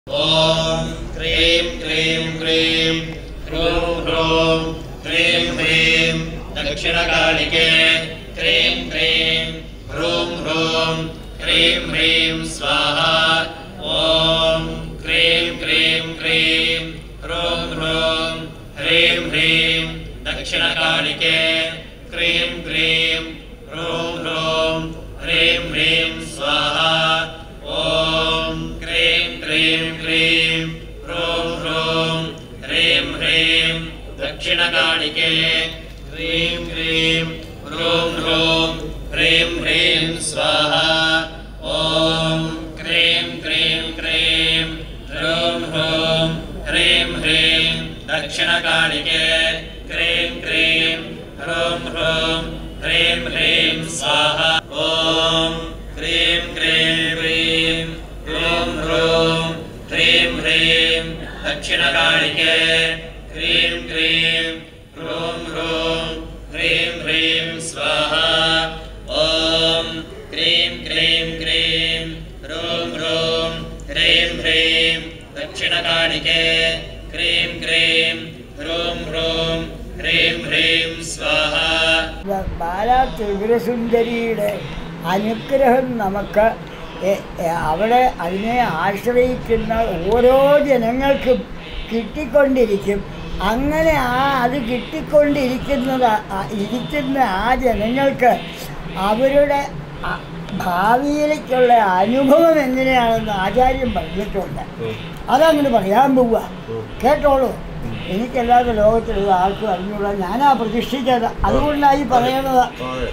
ॐ क्रीं क्रीं क्रीं ह्रूं ह्रूं क्रीं ह्रीं दक्षिणकालिके क्रीं क्रीं ह्रूं ह्रूं क्रीं ह्रीं स्वाहा। ॐ क्रीं क्रीं क्रीं ह्रूं ह्रूं ह्रीं ह्रीं दक्षिणकालिके क्रीं क्रीं ह्रूं ह्रूं ह्रीं ह्रीं स्वाहा। ॐ क्रीं क्रीं क्रीं ह्रूं ह्रूं ह्रीं ह्रीं दक्षिणकालिके क्रीं क्रीं ह्रूं ह्रूं ह्रीं ह्रीं स्वाहा। ॐ क्रीं क्रीं क्रीं ह्रूं ह्रूं ह्रीं ह्रीं दक्षिणकालिके क्रीं क्रीं ह्रूं ह्रूं ह्रीं ह्रीं स्वाहा। ॐ क्रीं क्रीं क्रीं ह्रूं ह्रूं ह्रीं ह्रीं दक्षिणकालिके क्रीं क्रीं ह्रूं ह्रूं ह्रीं ह्रीं स्वाहा। ॐ क्रीं क्रीं क्रीं ह्रूं ह्रूं ह्रीं ह्रीं दक्षिणकालिके क्रीं क्रीं ह्रूं ह्रूं ह्रीं ह्रीं स्वाहा। ബാലാ ത്രിപുരസുന്ദരിയുടെ അനുഗ്രഹം നമുക്ക് അവിടെ അതിനെ ആശ്രയിക്കുന്ന ഓരോ ജനങ്ങൾക്കും കിട്ടിക്കൊണ്ടിരിക്കും. അങ്ങനെ അത് ഇരിക്കുന്ന ആ ജനങ്ങൾക്ക് അവരുടെ ഭാവിയിലേക്കുള്ള അനുഭവം എങ്ങനെയാണെന്ന് ആചാര്യൻ പറഞ്ഞിട്ടുണ്ട്. അതങ്ങനെ പറയാൻ പോവുക. കേട്ടോളൂ. എനിക്കല്ലാതെ ലോകത്തിലുള്ള ആർക്കും അറിഞ്ഞുള്ള ഞാനാ പ്രതിഷ്ഠിച്ചത്, അതുകൊണ്ടായി പറയണത്.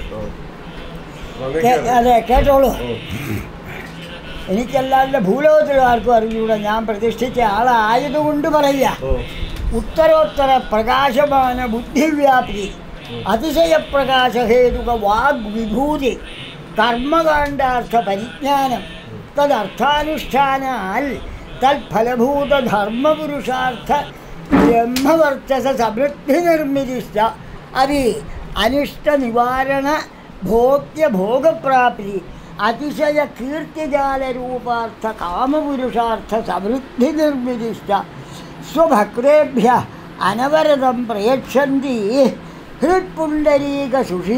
അതെ, കേട്ടോളൂ. എനിക്കല്ലാതെ ഭൂലോകത്തിലുള്ള ആർക്കും അറിഞ്ഞുകൂടാ, ഞാൻ പ്രതിഷ്ഠിച്ച ആളായതുകൊണ്ട് പറയുക. ഉത്തരോത്തര പ്രകാശമാന ബുദ്ധിവ്യാപ്തി അതിശയപ്രകാശഹേതുക വാഗ്വിഭൂതി കർമ്മകാണ്ഡാർത്ഥ പരിജ്ഞാനം തദർത്ഥാനുഷ്ഠാനാൽ തൽഫലഭൂത ധർമ്മപുരുഷാർത്ഥ ബ്രഹ്മവർച്ചസ സമൃദ്ധിനിർമ്മിതിശ്ച അതി അനിഷ്ടനിവാരണ ഭോഗ്യഭോഗപ്രാപ്തി അതിശയ കീർത്തിജാലരൂപാർത്ഥ കാമപുരുഷാർത്ഥ സമൃദ്ധിനിർമ്മിതിശ്ച സ്വഭക്തേഭ്യഃ അനവരതം പ്രയച്ഛന്തി ഹൃത്പുണ്ഡരീക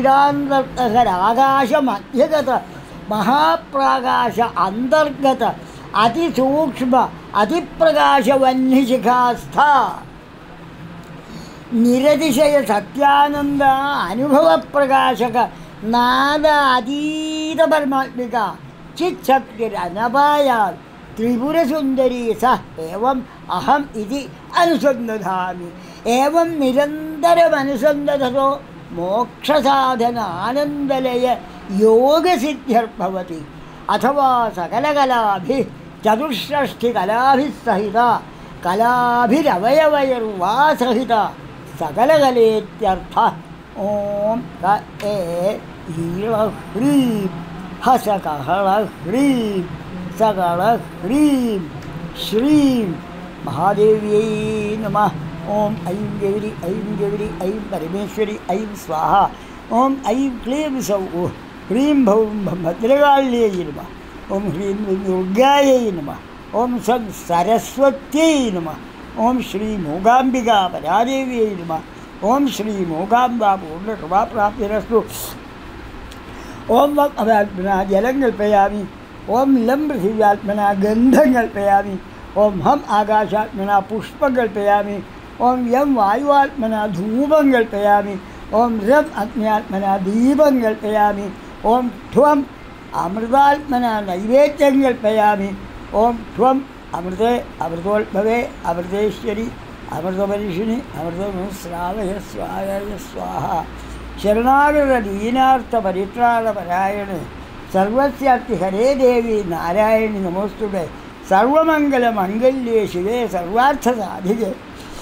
സുഷിരാന്തർഗത മഹാപ്രാകാശ അന്തർഗത അതിസൂക്ഷ്മ അതിപ്രകാശവഹ്നിശിഖാസ്ഥ നിരതിശയ സത്യാനന്ദ അനുഭവപ്രകാശക നാദ അതീത പരമാത്മിക ചിച്ഛക്തിരനപായാൽ ത്രിപുരസുന്ദരീ സ ഏവം അഹം ഇതി അനുസന്ധതാമി. ഏവം നിരന്തരമനുസന്ധതോ മോക്ഷസാധന ആനന്ദലയ യോഗസിദ്ധ്യർഭവതി. അഥവാ സകലകലാഭിः ചതുഷ്ഷഷ്ടികലാഭിः സഹിത കലാഭിരവയവൈർവാ സഹിത സകലകലേത്യർത്ഥ. ഓം ക ഏ ഈള ഹ്രീം ഹസകഹള ഹ്രീം സകള ഹ്രീം ശ്രീം മഹാദേവ്യൈ നമഃ. ഓം ഐം ഗൗരി ഐം ഗൗരി ഐം പരമേശ്വരി ഐം സ്വാഹ. ഓം ഐം ക്ലീം സൗ ഹ്രീം ഭൗം ഭദ്രകാള്യൈ നമഃ. ഓം ഹ്രീം ദുർഗായൈ നമഃ. ഓം സം സരസ്വത്यै നമഃ. ഓം ശ്രീ മൂകാംബികാ പരാദേവ്യൈ നമഃ. ഓം ശ്രീ മൂകാംബ പൂർണ്ണകൃപാപ്രാപ്തിരസ്തു. ഓം ആത്മന ജലം കൽപ്പയാമി. ഓം ലം പൃഥിവ്യാത്മന ഗന്ധം കൽപ്പയാമി. ഓം ഹം ആകാശാത്മന പുഷ്പം കൽപ്പയാമി. ഓം യം വായുവാത്മന ധൂപം കൽപ്പയാമി. ഓം രം അഗ്നിയാത്മന ദീപം കൽപ്പയാമി. ഓം ത്വം അമൃതാത്മന നൈവേദ്യം കൽപ്പയാമി. ഓം ത്വം അമൃതേ അമൃതോത്ഭവേ അമൃതേശ്വരി അമൃതപരിഷിണി അമൃതനുശ്രാവയ സ്വായ സ്വാഹ. ശരണാഗത ദീനാർത്ഥ പരിത്രാണപരായണ സർവസ്യാർത്ഥി ഹരേ ദേവി നാരായണി നമോസ്തുതേ. സർവമംഗളമംഗല്യേ ശിവേ സർവാർത്ഥസാധികേ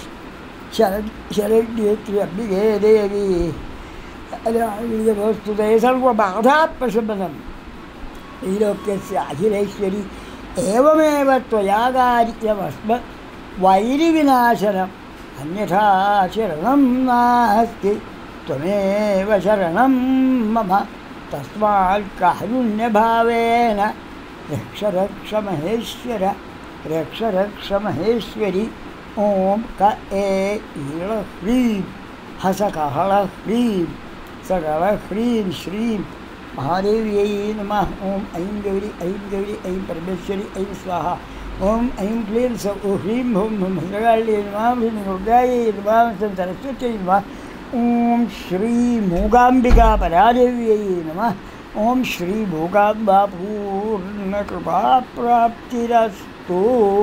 ശരണ്യേ ത്ര്യംബികേ ദേവി നമോസ്തുതേ. സർവബാധാപ്രശമനം ത്രൈലോക്യസ്യ അഖിലേശ്വരി ഏവമേവ ത്വയാ കാരിയമസ്മത് വൈരിവിനാശനം അന്യഥാ ശരണം നാസ്തി ത്വമേവ ശരണം മമ. തസ്മാത് കാരുണ്യഭാവേന രക്ഷ രക്ഷ മഹേശ്വര രക്ഷ രക്ഷ മഹേശ്വരി ഓം ക ഏ ഈള ഹ്രീം ഹസ കഹള ഹ്രീം സകള ഹ്രീം ശ്രീം മഹാദേവിയൈ നമഃ. ഓം ഐം ഗൗരി ഐം പരമേശ്വരി ഐം സ്വാഹ. ഓം ഐം ക്ലീം സ ഹ്രീം ഭൂം ഭദ്രകാളിയൈ നമഃ. ഹ്രീം രുദ്രായൈ നമഃ. സരസ്വത്യൈ നമഃ. ഓം ശ്രീ മൂകാംബികാ പരാദേവിയൈ നമഃ. ഓം ശ്രീ മൂകാംബാ പൂർണ്ണകൃപാപ്രാപ്തിരസ്തു.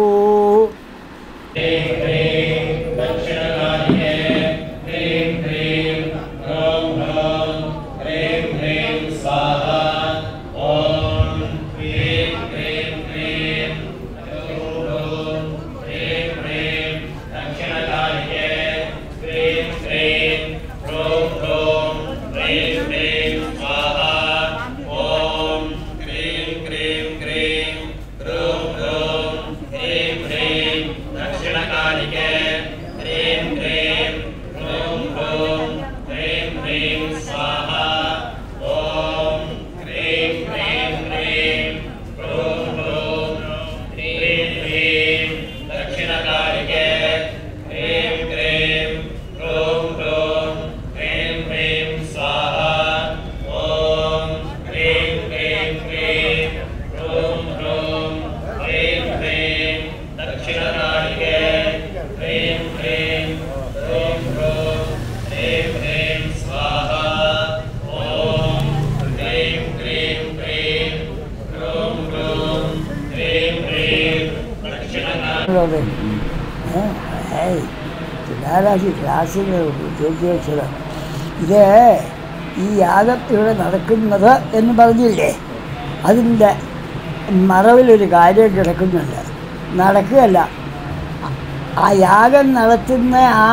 ക്ലാസ്സിൽ ചോദിച്ചു വെച്ചത് ഇത് ഈ യാഗം ഇവിടെ നടക്കുന്നത് എന്ന് പറഞ്ഞില്ലേ, അതിൻ്റെ മറവിലൊരു കാര്യം കിടക്കുന്നുണ്ട്. നടക്കുകയല്ല, ആ യാഗം നടത്തുന്ന ആ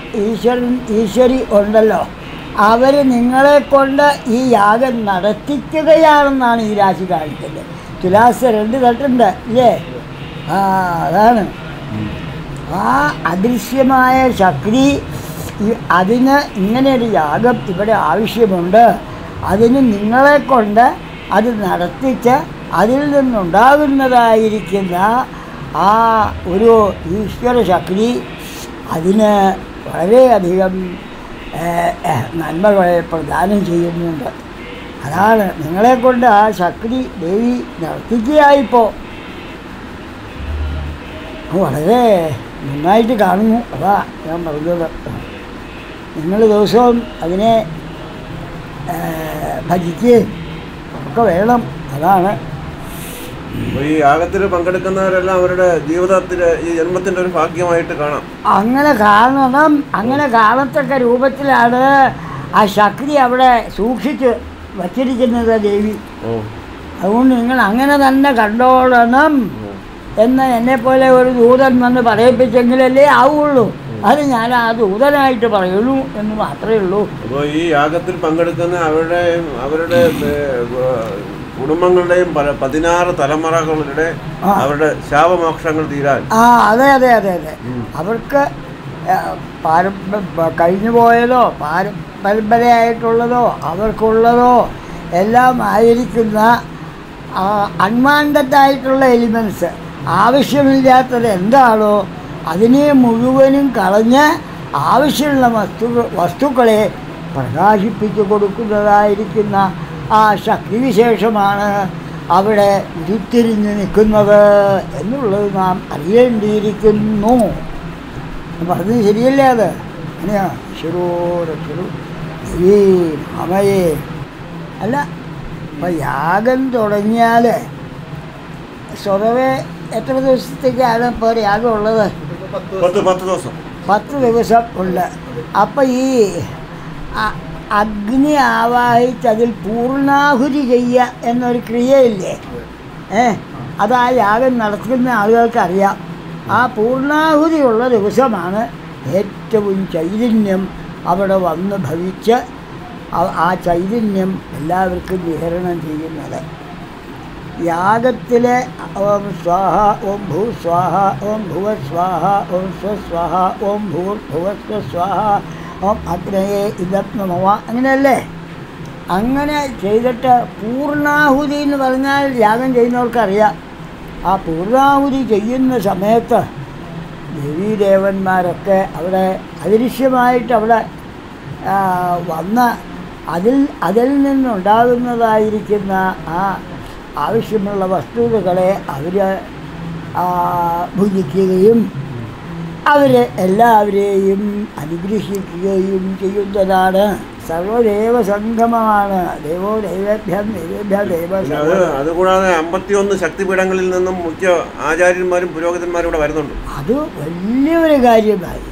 ഈശ്വരി ഉണ്ടല്ലോ, അവർ നിങ്ങളെ കൊണ്ട് ഈ യാഗം നടത്തിക്കുകയാണെന്നാണ് ഈ രാശി കാണിക്കുന്നത്. തുലാസ് 2 തട്ടുണ്ട് ഇല്ലേ? അതാണ് ആ അദൃശ്യമായ ശക്തി. അതിന് ഇങ്ങനെയൊരു യാഗം ഇവിടെ ആവശ്യമുണ്ട്. അതിന് നിങ്ങളെ കൊണ്ട് അത് നടത്തിച്ച് അതിൽ നിന്നുണ്ടാകുന്നതായിരിക്കുന്ന ആ ഒരു ഈശ്വര ശക്തി അതിന് വളരെയധികം നന്മകളെ പ്രദാനം ചെയ്യുന്നുണ്ട്. അതാണ് നിങ്ങളെ കൊണ്ട് ആ ശക്തി ദേവി നടത്തിക്കുകയായിപ്പോൾ വളരെ നന്നായിട്ട് കാണുന്നു. അതാ ഞാൻ പറഞ്ഞത്. നിങ്ങൾ ദിവസവും അതിനെ ഭജിക്കുകയും ഒക്കെ വേണം. അതാണ് ഈ യാഗത്തിൽ പങ്കെടുക്കുന്നവരെല്ലാം അവരുടെ ജീവിതത്തില് ഈ ജന്മത്തിന്റെ ഒരു ഭാഗ്യമായിട്ട് കാണാം. അങ്ങനെ കാണണം. അങ്ങനെ കാണത്തക്ക രൂപത്തിലാണ് ആ ശക്തി അവിടെ സൂക്ഷിച്ച് വച്ചിരിക്കുന്നത് ദേവി. അതുകൊണ്ട് നിങ്ങൾ അങ്ങനെ തന്നെ കണ്ടോളണം എന്ന് എന്നെപ്പോലെ ഒരു ദൂതൻ വന്ന് പറയിപ്പിച്ചെങ്കിലല്ലേ ആവുള്ളൂ. അത് ഞാൻ ആ ദൂതനായിട്ട് പറയുള്ളൂ എന്ന് മാത്രമേ ഉള്ളൂ. അപ്പോൾ ഈ യാഗത്തിൽ പങ്കെടുക്കുന്ന അവരുടെ കുടുംബങ്ങളുടെയും 16 തലമുറകളുടെ അവരുടെ ശാപമോക്ഷങ്ങൾ തീരാൻ. അതെ അതെ അതെ അതെ. അവർക്ക് കഴിഞ്ഞു പോയതോ പരമ്പരയായിട്ടുള്ളതോ അവർക്കുള്ളതോ എല്ലാം ആയിരിക്കുന്ന അൺവാണ്ടഡായിട്ടുള്ള എലിമെൻറ്റ്സ്, ആവശ്യമില്ലാത്തത് എന്താണോ അതിനെ മുഴുവനും കളഞ്ഞ് ആവശ്യമുള്ള വസ്തുക്കളെ പ്രകാശിപ്പിച്ചു കൊടുക്കുന്നതായിരിക്കുന്ന ആ ശക്തിവിശേഷമാണ് അവിടെ ഉരുത്തിരിഞ്ഞ് നിൽക്കുന്നത് എന്നുള്ളത് നാം അറിയേണ്ടിയിരിക്കുന്നു. പറഞ്ഞത് ശരിയല്ലേ? അത് അങ്ങനെയാ. ശിരോരക്ഷരു ഈ അമയെ അല്ല. അപ്പം യാഗം തുടങ്ങിയാൽ സ്വതവേ എത്ര ദിവസത്തേക്കാണ് ഇപ്പോൾ യാഗം ഉള്ളത്? 10 ദിവസം ഉണ്ട്. അപ്പം ഈ അഗ്നി ആവാഹിച്ച് അതിൽ പൂർണ്ണാഹുതി ചെയ്യുക എന്നൊരു ക്രിയയില്ലേ, അത് ആ യാഗം നടത്തുന്ന ആളുകൾക്കറിയാം. ആ പൂർണ്ണാഹുതിയുള്ള ദിവസമാണ് ഏറ്റവും ചൈതന്യം അവിടെ വന്ന് ഭവിച്ച് ആ ചൈതന്യം എല്ലാവർക്കും വിതരണം ചെയ്യുന്നത്. യാഗത്തിലെ ഓം സ്വാഹ, ഓം ഭൂ സ്വാഹ, ഓം ഭുവ സ്വാഹ, ഓം സ്വസ്വാഹ, ഓം ഭൂർഭുവസ്വ സ്വാഹ, ഓം അഗ്നയെ ഇദം നമഃ, അങ്ങനെയല്ലേ? അങ്ങനെ ചെയ്തിട്ട് പൂർണ്ണാഹുതി എന്ന് പറഞ്ഞാൽ യാഗം ചെയ്യുന്നവർക്കറിയാം. ആ പൂർണ്ണാഹുതി ചെയ്യുന്ന സമയത്ത് ദേവീദേവന്മാരൊക്കെ അവിടെ അദൃശ്യമായിട്ട് അവിടെ വന്ന് അതിൽ നിന്നുണ്ടാകുന്നതായിരിക്കുന്ന ആ ആവശ്യമുള്ള വസ്തുതകളെ അവർ ഭുജിക്കുകയും അവരെ എല്ലാവരെയും അനുഗ്രഹിക്കുകയും ചെയ്യുന്നതാണ്. സർവദേവ സംഗമമാണ്. ദേവോ ദൈവേഭ്യം ദേവേഭ്യ ദേവ. അതുകൂടാതെ 51 ശക്തിപീഠങ്ങളിൽ നിന്നും മുഖ്യ ആചാര്യന്മാരും പുരോഹിതന്മാരും ഇവിടെ വരുന്നുണ്ട്. അത് വലിയൊരു കാര്യമായി.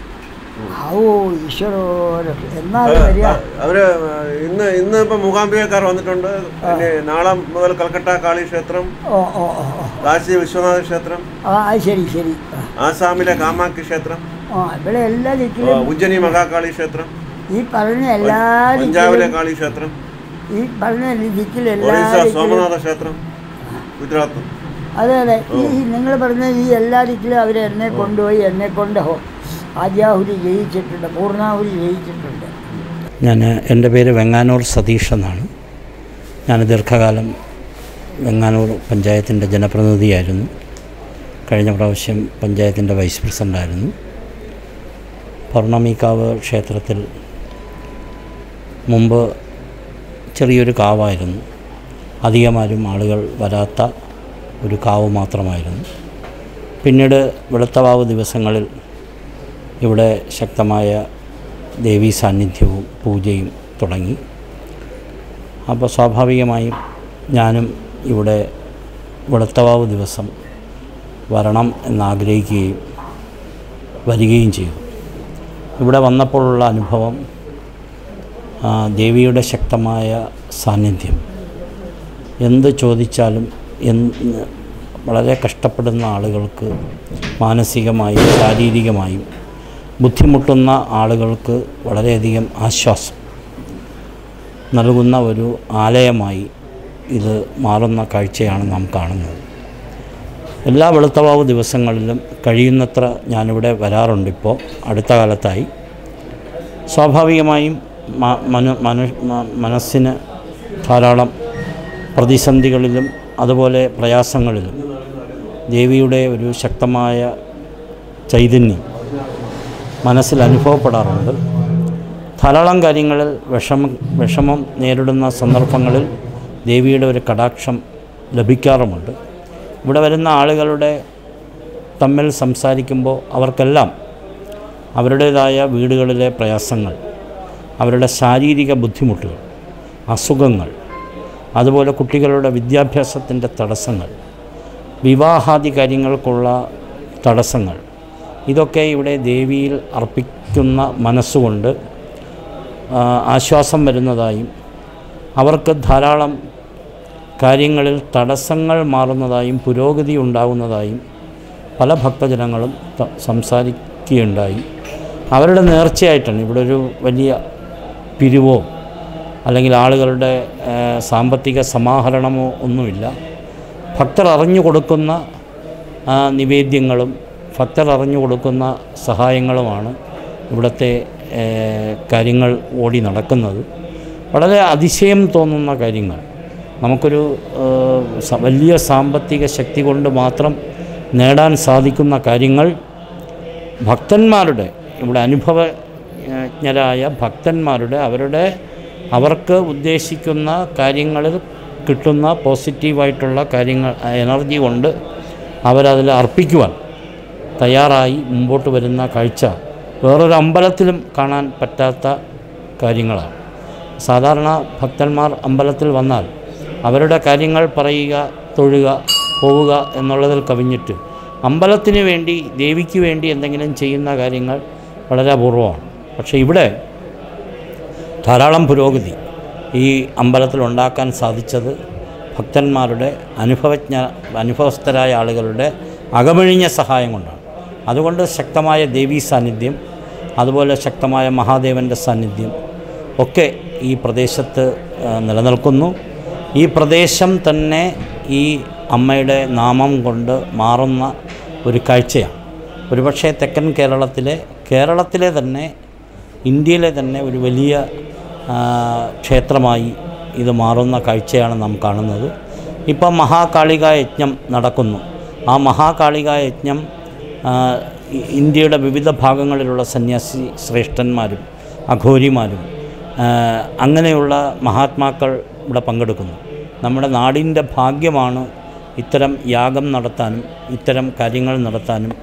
ഈശ്വരോ എന്നാലും വരിക. അവര് ഇന്ന് ഇപ്പൊ മൂകാംബികക്കാർ വന്നിട്ടുണ്ട്. പിന്നെ നാളെ മുതൽ കൽക്കട്ട കാളി ക്ഷേത്രം, കാശി വിശ്വനാഥ ക്ഷേത്രം, ശരി ശരി, ആസാമിലെ കാമാക്ഷി ക്ഷേത്രം, ഇവിടെ എല്ലാ ദിക്കിലും ഉജ്ജനി മഹാകാളി ക്ഷേത്രം, ഈ പറഞ്ഞ എല്ലാ പഞ്ചാബിലെ കാളി ക്ഷേത്രം, ഈ പറഞ്ഞ ദിക്കിലെല്ലാ സോമനാഥ ക്ഷേത്രം, ഗുജറാത്ത്. അതെ അതെ, ഈ നിങ്ങൾ പറഞ്ഞ ഈ എല്ലാ ദിക്കിലും അവർ എന്നെ കൊണ്ടുപോയി എന്നെ കൊണ്ട് ആദ്യാഹുതി ജയിച്ചിട്ടുണ്ട്, പൂർണ്ണാഹുതി ജയിച്ചിട്ടുണ്ട്. എൻ്റെ പേര് വെങ്ങാനൂർ സതീഷ് എന്നാണ്. ഞാൻ ദീർഘകാലം വെങ്ങാനൂർ പഞ്ചായത്തിൻ്റെ ജനപ്രതിനിധിയായിരുന്നു. കഴിഞ്ഞ പ്രാവശ്യം പഞ്ചായത്തിൻ്റെ വൈസ് പ്രസിഡൻ്റായിരുന്നു. പൗർണമിക്കാവ് ക്ഷേത്രത്തിൽ മുമ്പ് ചെറിയൊരു കാവായിരുന്നു. അധികമാരും ആളുകൾ വരാത്ത ഒരു കാവ് മാത്രമായിരുന്നു. പിന്നീട് വെളുത്തവാവ് ദിവസങ്ങളിൽ ഇവിടെ ശക്തമായ ദേവീ സാന്നിധ്യവും പൂജയും തുടങ്ങി. അപ്പോൾ സ്വാഭാവികമായും ഞാനും ഇവിടെ വെളുത്തവാവ് ദിവസം വരണം എന്നാഗ്രഹിക്കുകയും വരികയും ചെയ്തു. ഇവിടെ വന്നപ്പോഴുള്ള അനുഭവം, ദേവിയുടെ ശക്തമായ സാന്നിധ്യം. എന്ത് ചോദിച്ചാലും വളരെ കഷ്ടപ്പെടുന്ന ആളുകൾക്ക് മാനസികമായും ശാരീരികമായും ബുദ്ധിമുട്ടുന്ന ആളുകൾക്ക് വളരെയധികം ആശ്വാസം നൽകുന്ന ഒരു ആലയമായി ഇത് മാറുന്ന കാഴ്ചയാണ് നാം കാണുന്നത്. എല്ലാ വെളുത്തവാവ് ദിവസങ്ങളിലും കഴിയുന്നത്ര ഞാനിവിടെ വരാറുണ്ട്. ഇപ്പോൾ അടുത്ത കാലത്തായി സ്വാഭാവികമായും മനസ്സിന് ധാരാളം പ്രതിസന്ധികളിലും അതുപോലെ പ്രയാസങ്ങളിലും ദേവിയുടെ ഒരു ശക്തമായ ചൈതന്യം മനസ്സിൽ അനുഭവപ്പെടാറുണ്ട്. ധാരാളം കാര്യങ്ങളിൽ വിഷമം നേരിടുന്ന സന്ദർഭങ്ങളിൽ ദേവിയുടെ ഒരു കടാക്ഷം ലഭിക്കാറുമുണ്ട്. ഇവിടെ വരുന്ന ആളുകളുടെ തമ്മിൽ സംസാരിക്കുമ്പോൾ അവർക്കെല്ലാം അവരുടേതായ വീടുകളിലെ പ്രയാസങ്ങൾ, അവരുടെ ശാരീരിക ബുദ്ധിമുട്ടുകൾ, അസുഖങ്ങൾ, അതുപോലെ കുട്ടികളുടെ വിദ്യാഭ്യാസത്തിൻ്റെ തടസ്സങ്ങൾ, വിവാഹാദി കാര്യങ്ങൾക്കുള്ള തടസ്സങ്ങൾ, ഇതൊക്കെ ഇവിടെ ദേവിയിൽ അർപ്പിക്കുന്ന മനസ്സുകൊണ്ട് ആശ്വാസം വരുന്നതായും അവർക്ക് ധാരാളം കാര്യങ്ങളിൽ തടസ്സങ്ങൾ മാറുന്നതായും പുരോഗതി ഉണ്ടാകുന്നതായും പല ഭക്തജനങ്ങളും സംസാരിക്കുകയുണ്ടായി. അവരുടെ നേർച്ചയായിട്ടാണ്. ഇവിടെ ഒരു വലിയ പിരിവോ അല്ലെങ്കിൽ ആളുകളുടെ സാമ്പത്തിക സമാഹരണമോ ഒന്നുമില്ല. ഭക്തർ അറിഞ്ഞു കൊടുക്കുന്ന നിവേദ്യങ്ങളും ഭക്തർ അറിഞ്ഞു കൊടുക്കുന്ന സഹായങ്ങളുമാണ് ഇവിടുത്തെ കാര്യങ്ങൾ ഓടി നടക്കുന്നത്. വളരെ അതിശയം തോന്നുന്ന കാര്യങ്ങൾ, നമുക്കൊരു വലിയ സാമ്പത്തിക ശക്തി കൊണ്ട് മാത്രം നേടാൻ സാധിക്കുന്ന കാര്യങ്ങൾ ഭക്തന്മാരുടെ, ഇവിടെ അനുഭവജ്ഞരായ ഭക്തന്മാരുടെ അവർക്ക് ഉദ്ദേശിക്കുന്ന കാര്യങ്ങളിൽ കിട്ടുന്ന പോസിറ്റീവായിട്ടുള്ള കാര്യങ്ങൾ, എനർജി കൊണ്ട് അവരതിൽ അർപ്പിക്കുവാൻ തയ്യാറായി മുമ്പോട്ട് വരുന്ന കാഴ്ച വേറൊരു അമ്പലത്തിലും കാണാൻ പറ്റാത്ത കാര്യങ്ങളാണ്. സാധാരണ ഭക്തന്മാർ അമ്പലത്തിൽ വന്നാൽ അവരുടെ കാര്യങ്ങൾ പറയുക, തൊഴുക, പോവുക എന്നുള്ളതിൽ കവിഞ്ഞിട്ട് അമ്പലത്തിന് വേണ്ടി, ദേവിക്ക് വേണ്ടി എന്തെങ്കിലും ചെയ്യുന്ന കാര്യങ്ങൾ വളരെ അപൂർവമാണ്. പക്ഷേ ഇവിടെ ധാരാളം പുരോഗതി ഈ അമ്പലത്തിൽ ഉണ്ടാക്കാൻ സാധിച്ചത് ഭക്തന്മാരുടെ അനുഭവസ്ഥരായ ആളുകളുടെ അകമഴിഞ്ഞ സഹായം കൊണ്ടാണ്. അതുകൊണ്ട് ശക്തമായ ദേവീ സാന്നിധ്യം, അതുപോലെ ശക്തമായ മഹാദേവൻ്റെ സാന്നിധ്യം ഒക്കെ ഈ പ്രദേശത്ത് നിലനിൽക്കുന്നു. ഈ പ്രദേശം തന്നെ ഈ അമ്മയുടെ നാമം കൊണ്ട് മാറുന്ന ഒരു കാഴ്ചയാണ്. ഒരുപക്ഷെ തെക്കൻ കേരളത്തിലെ തന്നെ, ഇന്ത്യയിലെ തന്നെ ഒരു വലിയ ക്ഷേത്രമായി ഇത് മാറുന്ന കാഴ്ചയാണ് നാം കാണുന്നത്. ഇപ്പം മഹാകാളിക യജ്ഞം നടക്കുന്നു. ആ മഹാകാളികാ യജ്ഞം ഇന്ത്യയുടെ വിവിധ ഭാഗങ്ങളിലുള്ള സന്യാസി ശ്രേഷ്ഠന്മാരും അഘോരിമാരും അങ്ങനെയുള്ള മഹാത്മാക്കൾ ഇവിടെ പങ്കെടുക്കുന്നു. നമ്മുടെ നാടിൻ്റെ ഭാഗ്യമാണ് ഇത്തരം യാഗം നടത്താനും ഇത്തരം കാര്യങ്ങൾ നടത്താനും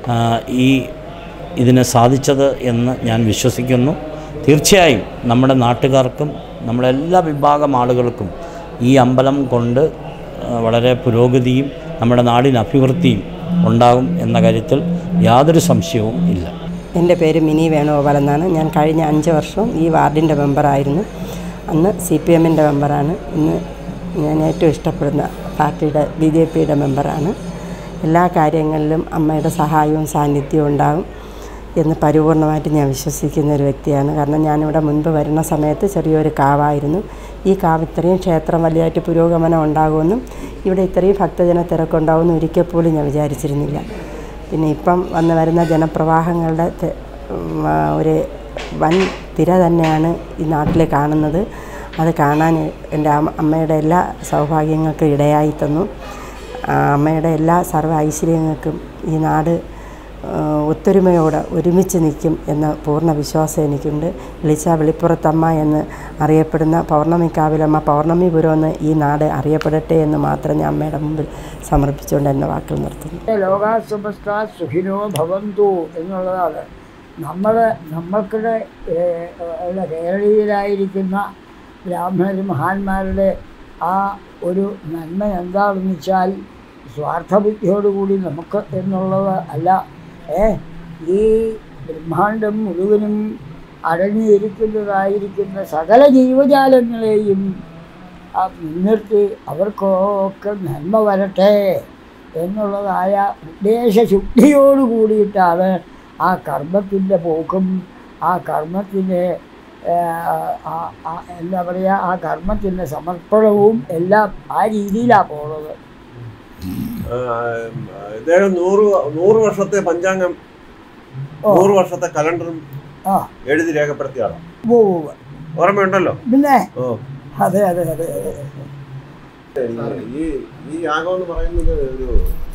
ഇതിന് സാധിച്ചത് എന്ന് ഞാൻ വിശ്വസിക്കുന്നു. തീർച്ചയായും നമ്മുടെ നാട്ടുകാർക്കും നമ്മുടെ എല്ലാ വിഭാഗം ആളുകൾക്കും ഈ അമ്പലം കൊണ്ട് വളരെ പുരോഗതിയും നമ്മുടെ നാടിന് അഭിവൃദ്ധിയും ഉണ്ടാകും എന്ന കാര്യത്തിൽ യാതൊരു സംശയവും ഇല്ല. എൻ്റെ പേര് മിനി വേണുഗോപാൽ എന്നാണ്. ഞാൻ കഴിഞ്ഞ 5 വർഷവും ഈ വാർഡിൻ്റെ മെമ്പറായിരുന്നു. അന്ന് CPMൻ്റെ മെമ്പറാണ്. ഇന്ന് ഞാൻ ഏറ്റവും ഇഷ്ടപ്പെടുന്ന പാർട്ടിയുടെ BJPയുടെ മെമ്പറാണ്. എല്ലാ കാര്യങ്ങളിലും അമ്മയുടെ സഹായവും സാന്നിധ്യവും ഉണ്ടാകും എന്ന് പരിപൂർണമായിട്ട് ഞാൻ വിശ്വസിക്കുന്ന ഒരു വ്യക്തിയാണ്. കാരണം ഞാനിവിടെ മുൻപ് വരുന്ന സമയത്ത് ചെറിയൊരു കാവായിരുന്നു. ഈ കാവ് ഇത്രയും ക്ഷേത്രം വലിയതായിട്ട് പുരോഗമനം ഉണ്ടാകുമെന്നും ഇവിടെ ഇത്രയും ഭക്തജന തിരക്കുണ്ടാകുമെന്നും ഒരിക്കൽ പോലും ഞാൻ വിചാരിച്ചിരുന്നില്ല. പിന്നെ ഇപ്പം വരുന്ന ജനപ്രവാഹങ്ങളുടെ ഒരു വൻ തിര തന്നെയാണ് ഈ നാട്ടിൽ കാണുന്നത്. അത് കാണാൻ എൻ്റെ അമ്മയുടെ എല്ലാ സൗഭാഗ്യങ്ങൾക്കും ഇടയായി തന്നു. അമ്മയുടെ എല്ലാ സർവ്വ ഐശ്വര്യങ്ങൾക്കും ഈ നാട് ഒത്തൊരുമയോടെ ഒരുമിച്ച് നിൽക്കും എന്ന പൂർണ്ണ വിശ്വാസം എനിക്കുണ്ട്. വെളിപ്പുറത്തമ്മ എന്ന് അറിയപ്പെടുന്ന പൗർണമിക്കാവിലമ്മ പൗർണമിപുരം എന്ന് ഈ നാട് അറിയപ്പെടട്ടെ എന്ന് മാത്രം ഞാൻ അമ്മയുടെ മുമ്പിൽ സമർപ്പിച്ചുകൊണ്ട് എൻ്റെ വാക്കുകൾ നിർത്തുന്നു. ലോകാ സമസ്ത സുഖിനോ ഭവന്തു എന്നുള്ളതാണ് നമ്മൾക്കിടെ കേരളീയരായിരിക്കുന്ന ബ്രാഹ്മണർ മഹാന്മാരുടെ ആ ഒരു നന്മ എന്താണെന്ന് വെച്ചാൽ സ്വാർത്ഥബുദ്ധിയോടുകൂടി നമുക്ക് എന്നുള്ളത് അല്ല. ഈ ബ്രഹ്മാണ്ടം മുഴുവനും അടങ്ങിയിരിക്കുന്നതായിരിക്കുന്ന സകല ജീവജാലങ്ങളെയും മുൻനിർത്തി അവർക്കൊക്കെ നന്മ വരട്ടെ എന്നുള്ളതായ ഉദ്ദേശശുദ്ധിയോട് കൂടിയിട്ടാണ് ആ കർമ്മത്തിൻ്റെ പോക്കും ആ കർമ്മത്തിൻ്റെ എന്താ പറയുക ആ കർമ്മത്തിൻ്റെ സമർപ്പണവും എല്ലാം ആ രീതിയിലാണ് പോകുന്നത്. ഇദ്ദേഹം 100 വർഷത്തെ പഞ്ചാംഗം 100 വർഷത്തെ കലണ്ടറും എഴുതി രേഖപ്പെടുത്തിയ ആളാണ്. ഓർമ്മയുണ്ടല്ലോ? പിന്നെ അതെ അതെ അതെ ഈ യാഗം എന്ന് പറയുന്നത് ഒരു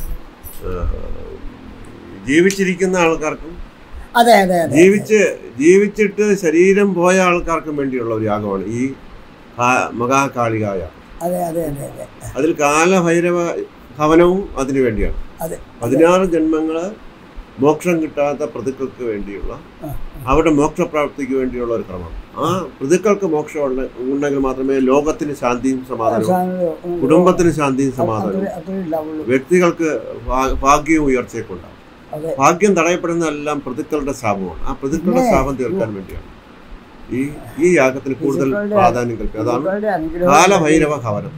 ജീവിച്ചിരിക്കുന്ന ആൾക്കാർക്കും അതെ അതെ ജീവിച്ചിട്ട് ശരീരം പോയ ആൾക്കാർക്കും വേണ്ടിയുള്ള ഒരു യാഗമാണ് ഈ മഹാകാളികായ. അതെ അതെ അതെ അതെ അതിൽ കാലഭൈരവ ഭവനവും അതിനു വേണ്ടിയാണ്. 16 ജന്മങ്ങള് മോക്ഷം കിട്ടാത്ത പ്രതിക്കൾക്ക് വേണ്ടിയുള്ള അവരുടെ മോക്ഷപ്രാപ്തിക്ക് വേണ്ടിയുള്ള ഒരു ക്രമം. ആ പ്രതിക്കൾക്ക് മോക്ഷം ഉണ്ടെങ്കിൽ മാത്രമേ ലോകത്തിന് ശാന്തിയും സമാധാനവും കുടുംബത്തിന് ശാന്തിയും സമാധാനവും വ്യക്തികൾക്ക് ഭാഗ്യവും ഉയർച്ചയൊക്കെ ഉണ്ടാകും. ഭാഗ്യം തടയപ്പെടുന്നതെല്ലാം പ്രതിക്കളുടെ ശാപമാണ്. ആ പ്രതിക്കളുടെ ശാപം തീർക്കാൻ വേണ്ടിയാണ് ഈ യാഗത്തിന് കൂടുതൽ പ്രാധാന്യം കൽപ്പിക്കുക. അതാണ് കാലഭൈരവ ഭവനം.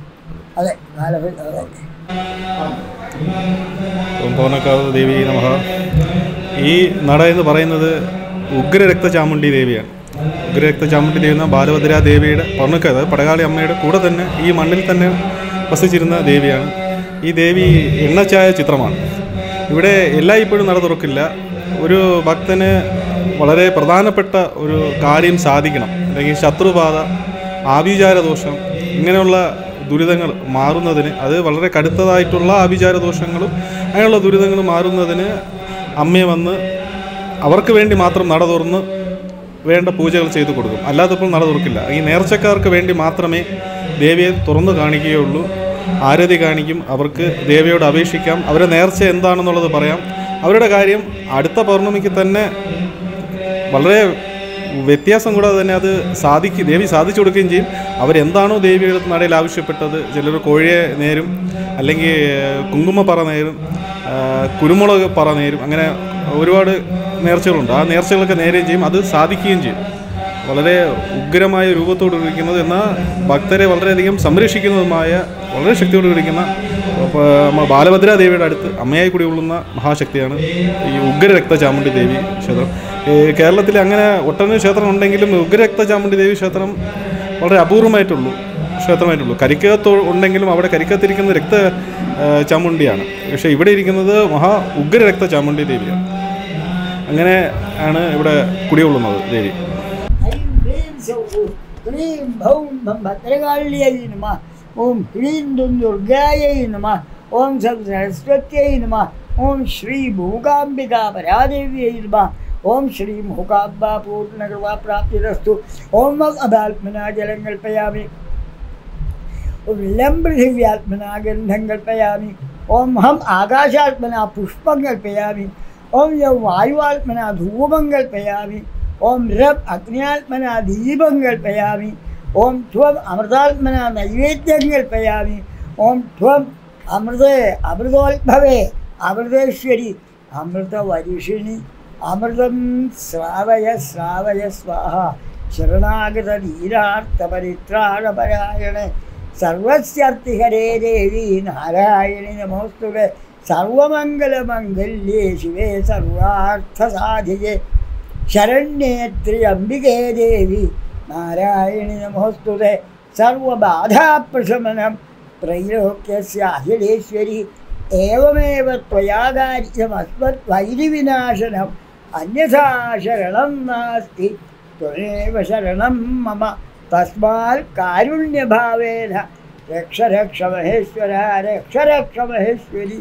പൗർണക്കാവ് ദേവി നമഃ. ഈ നട എന്ന് പറയുന്നത് ഉഗ്രരക്തചാമുണ്ഡി ദേവിയാണ്. ഉഗ്രരക്തചാമുണ്ഡി ദേവി എന്ന ബാലഭദ്ര ദേവിയുടെ പൗർണക്കാവ് പടകാളി അമ്മയുടെ കൂടെ തന്നെ ഈ മണ്ണിൽ തന്നെ വസിച്ചിരുന്ന ദേവിയാണ്. ഈ ദേവി എണ്ണച്ചായ ചിത്രമാണ്. ഇവിടെ എല്ലായ്പ്പോഴും നട തുറക്കില്ല. ഒരു ഭക്തന് വളരെ പ്രധാനപ്പെട്ട ഒരു കാര്യം സാധിക്കണം, അല്ലെങ്കിൽ ശത്രുബാധ, ആഭിചാരദോഷം, ഇങ്ങനെയുള്ള ദുരിതങ്ങൾ മാറുന്നതിന്, അത് വളരെ കടുത്തതായിട്ടുള്ള ആഭിചാരദോഷങ്ങളും അങ്ങനെയുള്ള ദുരിതങ്ങൾ മാറുന്നതിന് അമ്മയെ വന്ന് അവർക്ക് വേണ്ടി മാത്രം നട തുറന്ന് വേണ്ട പൂജകൾ ചെയ്തു കൊടുക്കും. അല്ലാത്തപ്പോൾ നട തുറക്കില്ല. ഈ നേർച്ചക്കാർക്ക് വേണ്ടി മാത്രമേ ദേവിയെ തുറന്നു കാണിക്കുകയുള്ളൂ. ആരതി കാണിക്കും. അവർക്ക് ദേവിയോട് അപേക്ഷിക്കാം. അവരുടെ നേർച്ച എന്താണെന്നുള്ളത് പറയാം. അവരുടെ കാര്യം അടുത്ത പൗർണമിക്ക് തന്നെ വളരെ വ്യത്യാസം കൂടാതെ തന്നെ അത് ദേവി സാധിച്ചു കൊടുക്കുകയും ചെയ്യും. അവരെന്താണോ ദേവിയുടെ നടയിൽ ആവശ്യപ്പെട്ടത്, ചിലർ കോഴിയെ നേരും, അല്ലെങ്കിൽ കുങ്കുമപ്പറ നേരും, കുരുമുളക് പറ നേരും, അങ്ങനെ ഒരുപാട് നേർച്ചകളുണ്ട്. ആ നേർച്ചകളൊക്കെ നേരുകയും ചെയ്യും. അത് സാധിക്കുകയും ചെയ്യും. വളരെ ഉഗ്രമായ രൂപത്തോട് ഇരിക്കുന്നത്, എന്നാൽ ഭക്തരെ വളരെയധികം സംരക്ഷിക്കുന്നതുമായ വളരെ ശക്തിയോട് ഇരിക്കുന്ന ബാലഭദ്ര ദേവിയുടെ അടുത്ത് അമ്മയായി കൂടി ഉള്ളുന്ന മഹാശക്തിയാണ് ഈ ഉഗ്രരക്തചാമുണ്ഡി ദേവി ക്ഷേത്രം. കേരളത്തിൽ അങ്ങനെ ഒട്ടനവധി ക്ഷേത്രം ഉണ്ടെങ്കിലും ഉഗ്രരക്തചാമുണ്ഡി ദേവി ക്ഷേത്രം വളരെ ക്ഷേത്രമായിട്ടുള്ളൂ. കരിക്കകത്ത് ഉണ്ടെങ്കിലും അവിടെ കരിക്കകത്തിരിക്കുന്ന ചാമുണ്ഡിയാണ്. പക്ഷേ ഇവിടെ ഇരിക്കുന്നത് ഉഗ്രരക്തചാമുണ്ഡി ദേവിയാണ്. അങ്ങനെ ആണ് ഇവിടെ കുടികൊള്ളുന്നത് ദേവി. ഭദ്രകാളിയായി നമഃ. ഓം ഹ്രീം ദുർഗായൈ നമഃ. ഓം സരസ്വത്यै നമഃ. ഓം ശ്രീ മൂകാംബികാ പരാദേവ്यै നമഃ. ഓം ശ്രീ മൂകാംബാ പൂർണ്ണകൃപാപ്രാപ്തിരസ്തു. ഓം അഭാത്മനാ ജലം കൽപ്പയാമി. ഓം ലം പൃഥിവ്യാത്മനാ ഗന്ധം കൽപ്പയാമി. ഓം ഹം ആകാശാത്മനാ പുഷ്പം കൽപ്പയാമി. ഓം യം വായുവാത്മനാ ധൂപം കൽപ്പയാമി. ഓം രം അഗ്നിയാത്മനാ ദീപം കൽപ്പയാമി. ഓം ത്വം അമൃതാത്മനാ നൈവേദ്യം കൽപ്പയാമി. ഓം ത്വം അമൃതേ അമൃതോത്ഭവേ അമൃതേശ്വരി അമൃതവരിഷിണി അമൃതം ശ്രാവയ ശ്രാവയ സ്വാഹ. ശരണാഗതധീരാർത്ഥപരിത്രാണപരായണേ സർവസ്യർത്തിഹരേ ദേവി നാരായണി നമോസ്തുതേ. സർവമംഗളമംഗല്യേ ശിവേ സർവാർത്ഥസാധികേ ശരണ്യേ ത്ര്യംബികേ ദേവി നാരായണി നമോസ്തുതേ. സർവബാധാപ്രശമനം ത്രൈലോക്യസ്യാഖിലേശ്വരി ഏവമേവ ത്വയാ കാര്യമസ്മത് വൈരിവിനാശനം അന്യഥാ ശരണം നാസ്തി ത്വമേവ ശരണം മമ. തസ്മാൽ കാരുണ്യഭാവേന രക്ഷ രക്ഷ മഹേശ്വര രക്ഷ രക്ഷ മഹേശ്വരി.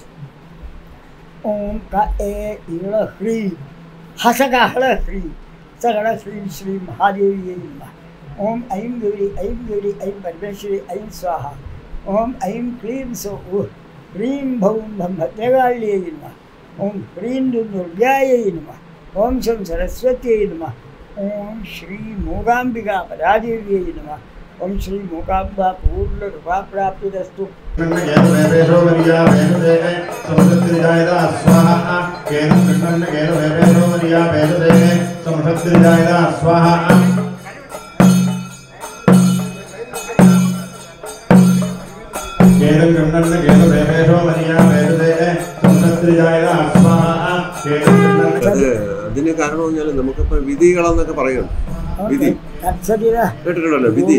ഓം ക ഏ ഇള ഹ്രീ ഹസകഹള ഹ്രീ സകള ശ്രീ ശ്രീ മഹാദേവിയെ നമഃ. ഓം ഐം ഗൗരി ഐം ഗൗരി ഐം പരമേശ്വരി ഐം സ്വാഹ. ഓം ഐം ക്ലീം സോ ഹ്രീം ഭൗം ഭം ഭദ്രകാളിയെ നമഃ. ഓം ഹ്രീം ദുർഗായൈ നമഃ. ഓം ശം സരസ്വത്यै നമഃ. ഓം ശ്രീ മൂകാംബികാ പരാദേവ്यै നമഃ. ഓം ശ്രീ മൂകാംബാ പൂർണ്ണകൃപാപ്രാപ്തിരസ്തു. അതിന് കാരണം പറഞ്ഞാൽ നമുക്കിപ്പോ വിധികളെന്നൊക്കെ പറയുന്നു. വിധി കേട്ടിട്ടുണ്ടല്ലോ. വിധി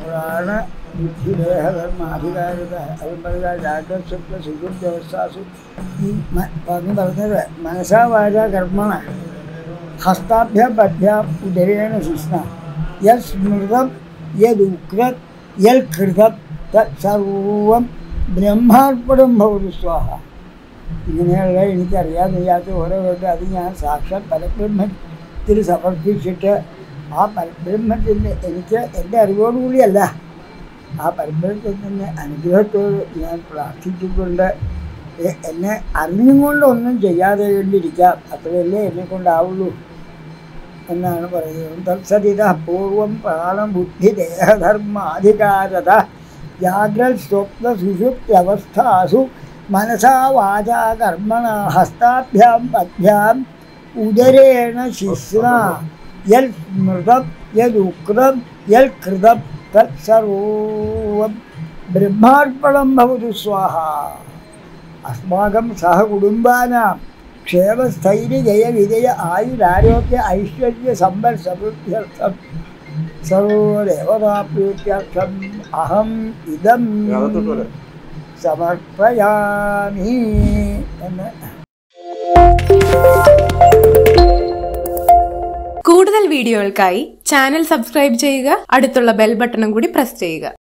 ബുദ്ധിദേഹധർമാധികാരിത അതുപോലെ രാഗസ്വപ്ന സുഖ്യവസ്ഥാസു ഈ പറഞ്ഞത് മനസാ വാച കർമ്മണ ഹസ്താഭ്യാം പദ്ഭ്യാം ഉദരേണ ശിഷ്ണ യത് സ്മൃതം യദുക്രം യൽ കൃതം തത് സർവം ബ്രഹ്മാർപ്പണം ഭവതു സ്വാഹ. ഇങ്ങനെയുള്ള എനിക്കറിയാൻ വയ്യാത്ത ഓരോ കേട്ട് അത് ഞാൻ സാക്ഷാൽ പരബ്രഹ്മത്തിൽ സമർപ്പിച്ചിട്ട് ആ പരബ്രഹ്മത്തിൻ്റെ എനിക്ക് എൻ്റെ അറിവോടുകൂടിയല്ല ആ പരബ്രഹ്മത്തിൻ്റെ അനുഗ്രഹത്തോട് ഞാൻ പ്രാർത്ഥിച്ചുകൊണ്ട് എന്നെ അറിഞ്ഞും കൊണ്ടൊന്നും ചെയ്യാതെ കൊണ്ടിരിക്കാം, അത്രയല്ലേ എന്നെക്കൊണ്ടാവുള്ളൂ എന്നാണ് പറയുന്നത്. തത്സതിത പൂർവം പ്രാണം ബുദ്ധി ദേഹധർമാധികാരത ജാഗ്രത് സ്വപ്ന സുഷുപ്ത്യവസ്ഥാസു മനസാ വാചാ കർമ്മണ ഹസ്താഭ്യാം പദ്ഭ്യാം ഉദരേണ ശിശ്ന യൽ സ്മൃതം യദുക്രം യൽ കൃതം തത് സർവം ബ്രഹ്മാർപ്പണം ഭവതു സ്വാഹ. അസ്മാകം സഹകുടുംബാനാം ക്ഷേമസ്ഥൈര്യ ജയ വിജയ ആയുരാരോഗ്യ ഐശ്വര്യ സമ്പൽ സമൃദ്ധ്യർത്ഥം സർവദേവതാപ്രീത്യർത്ഥം അഹം ഇദം സമർപ്പയാമി എന്ന്. കൂടുതൽ വീഡിയോകൾക്കായി ചാനൽ സബ്സ്ക്രൈബ് ചെയ്യുക, അടുത്തുള്ള ബെൽ ബട്ടണും കൂടി പ്രസ് ചെയ്യുക.